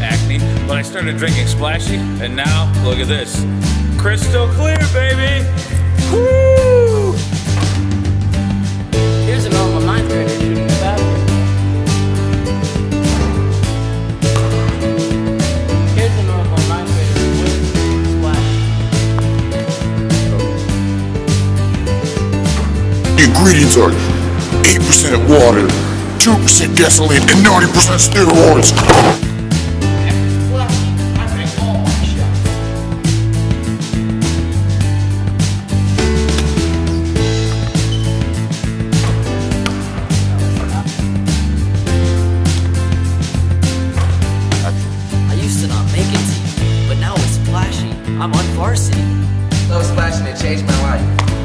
acne, but I started drinking Splashy, and now, look at this. Crystal clear, baby! Woo! Here's a normal 9th grader shooting the bathroom. Here's a normal 9th grader with Splash. The ingredients are 8% water, 2% gasoline, and 90% steroids. I used to not make it to you, but now with Splashy, I'm on varsity. Love Splashing, it changed my life.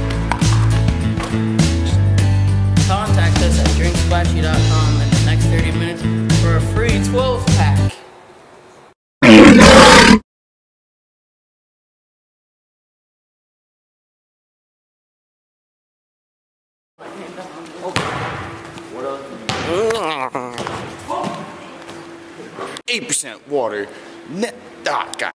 Contact us at drinksplashy.com in the next 30 minutes for a free 12-pack. What else? 8% water, God.